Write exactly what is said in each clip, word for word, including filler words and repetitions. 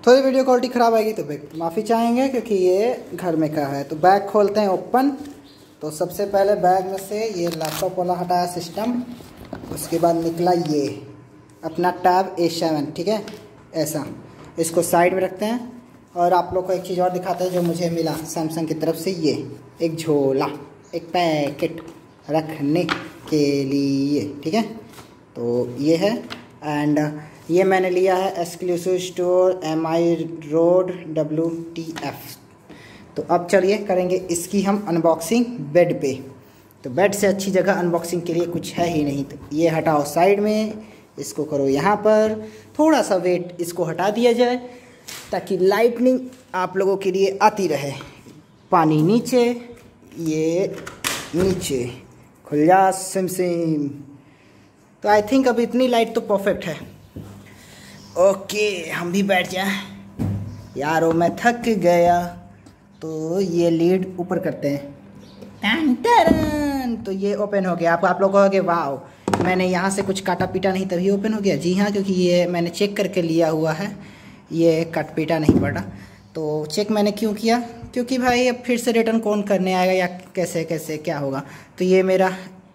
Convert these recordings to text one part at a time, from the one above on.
थोड़ी video quality ख़राब आएगी तो माफ़ी चाहेंगे क्योंकि ये घर में का है। तो बैग खोलते हैं ओपन। तो सबसे पहले बैग में से ये लैपटॉप वाला हटाया सिस्टम, उसके बाद निकला ये अपना टैब ए सेवन, ठीक है। ऐसा इसको साइड में रखते हैं और आप लोग को एक चीज़ और दिखाते हैं जो मुझे मिला सैमसंग की तरफ से। ये एक झोला, एक पैकेट रखने के लिए, ठीक है। तो ये है एंड ये मैंने लिया है exclusive store M I road W T F. तो अब चलिए करेंगे इसकी हम अनबॉक्सिंग बेड पे। तो बेड से अच्छी जगह अनबॉक्सिंग के लिए कुछ है ही नहीं। तो ये हटाओ साइड में, इसको करो यहाँ पर, थोड़ा सा वेट इसको हटा दिया जाए ताकि लाइटनिंग आप लोगों के लिए आती रहे। पानी नीचे, ये नीचे, खुल जा सिम सिम। तो आई थिंक अब इतनी लाइट तो परफेक्ट है। ओके हम भी बैठ जाए यारो, मैं थक गया। तो ये लीड ऊपर करते हैं, टन टन, तो ये ओपन हो गया। आप आप लोग कहोगे वाह मैंने यहाँ से कुछ काटा पीटा नहीं तभी ओपन हो गया। जी हाँ, क्योंकि ये मैंने चेक करके लिया हुआ है, ये कट पीटा नहीं पड़ा। तो चेक मैंने क्यों किया, क्योंकि भाई अब फिर से रिटर्न कौन करने आएगा या कैसे कैसे क्या होगा। तो ये मेरा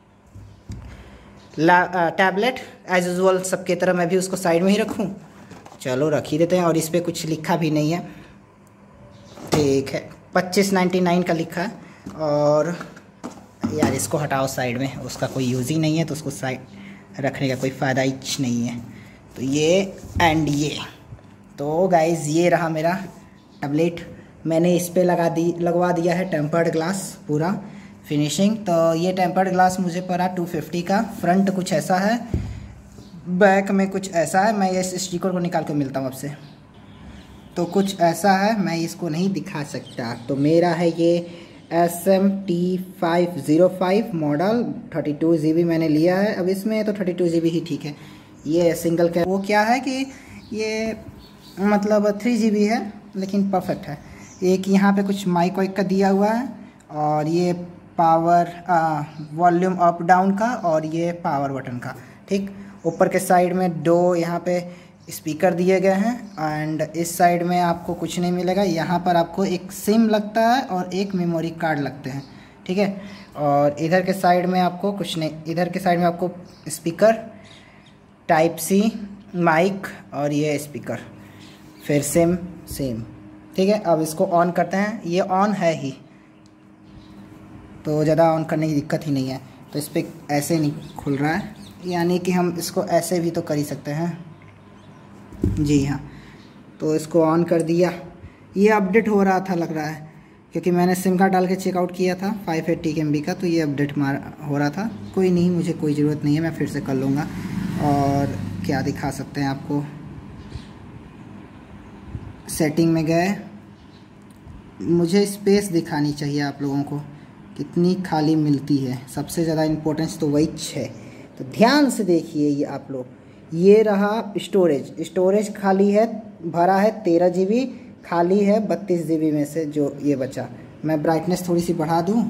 टैबलेट एज यूजुअल सबके तरह मैं भी उसको साइड में ही रखूं। चलो रख ही देते हैं। और इस पर कुछ लिखा भी नहीं है, ठीक है, पच्चीस नाइन्टी नाइन का लिखा है। और यार इसको हटाओ साइड में, उसका कोई यूज़ ही नहीं है तो उसको साइड रखने का कोई फ़ायदा ही नहीं है। तो ये एंड ये, तो गाइज़ ये रहा मेरा टैबलेट। मैंने इस पे लगा दी लगवा दिया है टेम्पर्ड ग्लास पूरा फिनिशिंग। तो ये टेम्पर्ड ग्लास मुझे पड़ा टू फिफ्टी का। फ्रंट कुछ ऐसा है, बैक में कुछ ऐसा है। मैं इस स्टिकर को निकाल कर मिलता हूँ आपसे। तो कुछ ऐसा है, मैं इसको नहीं दिखा सकता। तो मेरा है ये S M T five zero five model, thirty two G B मैंने लिया है। अब इसमें तो थर्टी टू जी बी ही ठीक है। ये सिंगल का वो क्या है कि ये मतलब थ्री जी बी है लेकिन परफेक्ट है। एक यहाँ पे कुछ माइक वाइक का दिया हुआ है और ये पावर वॉल्यूम अप डाउन का और ये पावर बटन का, ठीक। ऊपर के साइड में दो यहाँ पे स्पीकर दिए गए हैं एंड इस साइड में आपको कुछ नहीं मिलेगा। यहाँ पर आपको एक सिम लगता है और एक मेमोरी कार्ड लगते हैं, ठीक है। और इधर के साइड में आपको कुछ नहीं, इधर के साइड में आपको स्पीकर, टाइप सी, माइक और ये स्पीकर, फिर सिम सेम, ठीक है। अब इसको ऑन करते हैं। ये ऑन है ही तो ज़्यादा ऑन करने की दिक्कत ही नहीं है। तो इस पर ऐसे नहीं खुल रहा है, यानी कि हम इसको ऐसे भी तो कर ही सकते हैं। जी हाँ, तो इसको ऑन कर दिया। ये अपडेट हो रहा था लग रहा है, क्योंकि मैंने सिम कार्ड डाल के चेकआउट किया था फाइव एट्टी एम बी का। तो ये अपडेट मार हो रहा था। कोई नहीं, मुझे कोई ज़रूरत नहीं है, मैं फिर से कर लूँगा। और क्या दिखा सकते हैं आपको, सेटिंग में गए, मुझे स्पेस दिखानी चाहिए आप लोगों को कितनी खाली मिलती है। सबसे ज़्यादा इम्पोर्टेंस तो वही है। तो ध्यान से देखिए ये आप लोग, ये रहा स्टोरेज। स्टोरेज खाली है, भरा है तेरह जी बी, खाली है बत्तीस जी बी में से जो ये बचा। मैं ब्राइटनेस थोड़ी सी बढ़ा दूँ।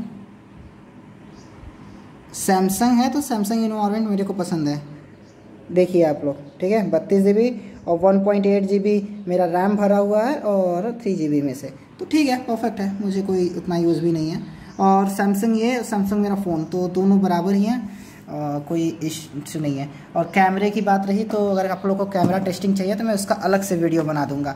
सैमसंग है तो सैमसंग इन्वायरमेंट मेरे को पसंद है, देखिए आप लोग, ठीक है। बत्तीस जी बी और one point eight G B मेरा रैम भरा हुआ है और थ्री जी बी में से, तो ठीक है, परफेक्ट है। मुझे कोई उतना यूज़ भी नहीं है। और सैमसंग ये सैमसंग मेरा फ़ोन, तो दोनों बराबर ही हैं, आ, कोई इश्यू नहीं है। और कैमरे की बात रही तो अगर आप लोगों को कैमरा टेस्टिंग चाहिए तो मैं उसका अलग से वीडियो बना दूंगा।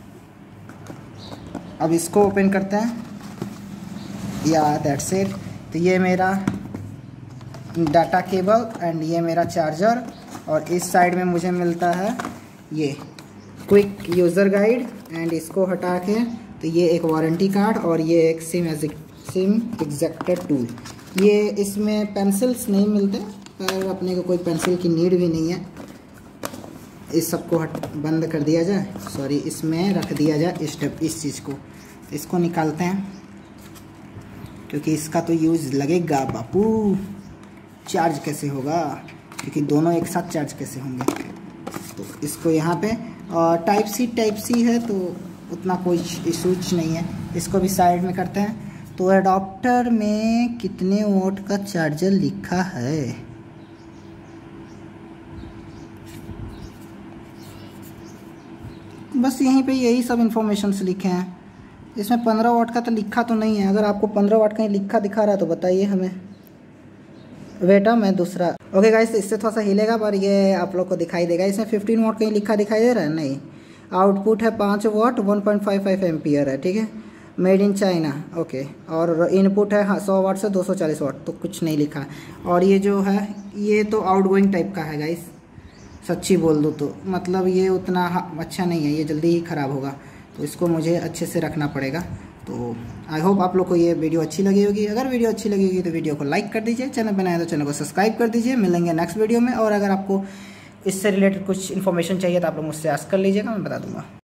अब इसको ओपन करते हैं, या दैट्स इट। तो ये मेरा डाटा केबल एंड ये मेरा चार्जर। और इस साइड में मुझे मिलता है ये क्विक यूज़र गाइड एंड इसको हटा के तो ये एक वारंटी कार्ड और ये एक सिम सिम एग्जैक्टर टूल। ये इसमें पेंसिल्स नहीं मिलते, पर अपने को कोई पेंसिल की नीड भी नहीं है। इस सबको हट बंद कर दिया जाए, सॉरी इसमें रख दिया जाए इस इस चीज़ को। इसको निकालते हैं क्योंकि इसका तो यूज़ लगेगा बापू। चार्ज कैसे होगा, क्योंकि दोनों एक साथ चार्ज कैसे होंगे। तो इसको यहाँ पे और टाइप सी टाइप सी है तो उतना कोई इशूच नहीं है। इसको भी साइड में करते हैं। तो एडाप्टर में कितने वोल्ट का चार्जर लिखा है, बस यहीं पे यही सब इन्फॉर्मेशन लिखे हैं। इसमें पंद्रह वाट का तो लिखा तो नहीं है, अगर आपको पंद्रह वाट कहीं लिखा दिखा रहा है तो बताइए हमें। बेटा मैं दूसरा ओके गाइस, इससे थोड़ा सा हिलेगा पर ये आप लोग को दिखाई देगा। इसमें फिफ्टीन वाट कहीं लिखा दिखाई दे रहा है? नहीं। आउटपुट है पाँच watt, one point five five ampere है, ठीक है, मेड इन चाइना, ओके। और इनपुट है हाँ सौ वाट से दो सौ चालीस वाट, तो कुछ नहीं लिखा है। और ये जो है ये तो आउटगोइंग टाइप का है गाइस, सच्ची बोल दूँ तो मतलब ये उतना अच्छा नहीं है, ये जल्दी ही ख़राब होगा, तो इसको मुझे अच्छे से रखना पड़ेगा। तो आई होप आप लोग को ये वीडियो अच्छी लगी होगी। अगर वीडियो अच्छी लगी होगी तो वीडियो को लाइक कर दीजिए, चैनल पर नया है तो चैनल को सब्सक्राइब कर दीजिए। मिलेंगे नेक्स्ट वीडियो में। और अगर आपको इससे रिलेटेड कुछ इन्फॉर्मेशन चाहिए तो आप लोग मुझसे आस्क कर लीजिएगा, मैं बता दूंगा।